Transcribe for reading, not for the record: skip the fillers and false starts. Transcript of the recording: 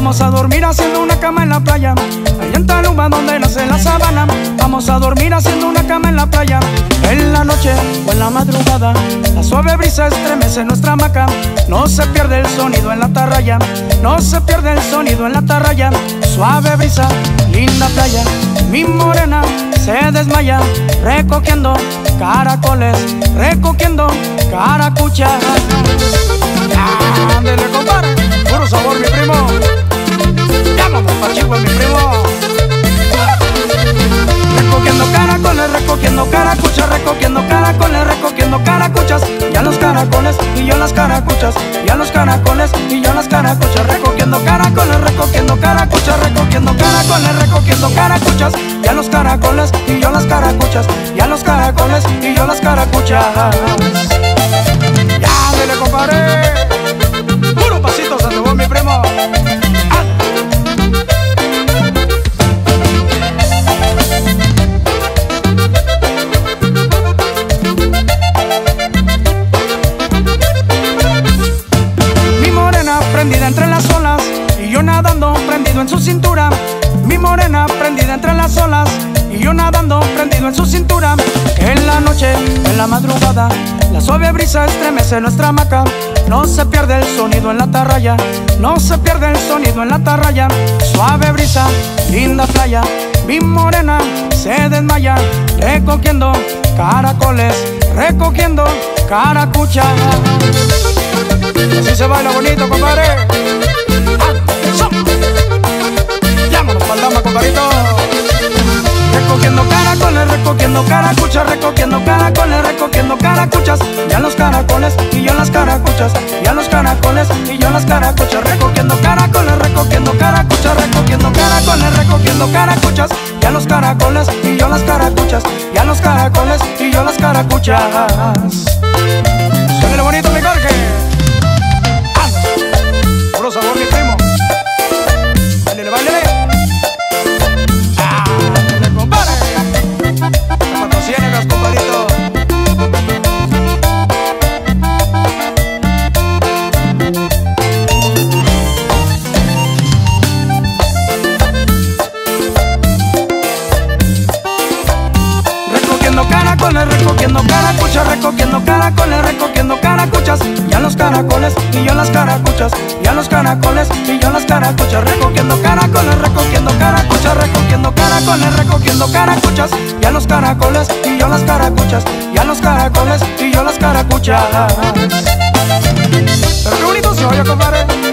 Vamos a dormir haciendo una cama en la playa, allá en Taluma donde nace la sabana. Vamos a dormir haciendo una cama en la playa, en la noche o en la madrugada. La suave brisa estremece nuestra hamaca, no se pierde el sonido en la atarraya, no se pierde el sonido en la atarraya. Suave brisa, linda playa, mi morena se desmaya, recogiendo caracoles, recogiendo caracuchas. Ándele, compadre, puro sabor, mi primo. Llámame pa' chico, mi primo. Recogiendo caracoles, recogiendo caracuchas, recogiendo caracoles, recogiendo caracuchas. Ya los caracoles y yo las caracuchas, ya los caracoles y yo las caracuchas. Recogiendo caracoles, recogiendo caracuchas, recogiendo caracoles, recogiendo caracuchas. Ya los caracoles y yo las caracuchas, ya los caracoles y yo las caracuchas. Ya, dele, compadre. Puro pasito se te voy, mi primo. Prendida entre las olas y yo nadando prendido en su cintura. Mi morena prendida entre las olas y yo nadando prendido en su cintura. En la noche, en la madrugada, la suave brisa estremece nuestra hamaca. No se pierde el sonido en la atarraya, no se pierde el sonido en la atarraya. Suave brisa, linda playa, mi morena se desmaya, recogiendo caracoles, recogiendo caracuchas. Así se baila bonito, compadre. Llámanos pa'l dama, compadrito. Recogiendo caracoles, recogiendo caracuchas, recogiendo caracoles, recogiendo caracuchas. Ya los caracoles y yo las caracuchas, ya los caracoles y yo las caracuchas. Recogiendo caracoles, recogiendo caracuchas, recogiendo caracoles, recogiendo caracuchas. Ya los caracoles y yo las caracuchas, ya los caracoles y yo las caracuchas. Suénele bonito, mi Jorge. Puro sabor, mi primo. Báilele, báilele. Dale, compadre. Cuatro ciénegas, compadrito. Recogiendo caracoles, recogiendo caracuchas, recogiendo caracoles, recogiendo caracuchas. Ya los caracoles y yo las caracuchas, ya los caracoles y yo las caracuchas. Recogiendo caracoles, recogiendo caracuchas, recogiendo caracoles, recogiendo caracuchas. Ya los caracoles y yo las caracuchas, ya los caracoles y yo las caracuchas. Pero qué bonito se oye, compadre.